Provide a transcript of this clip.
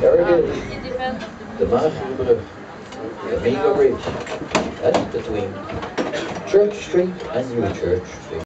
There it is. The Maagdenbrug, the Mega Bridge. That's between Church Street and New Church Street.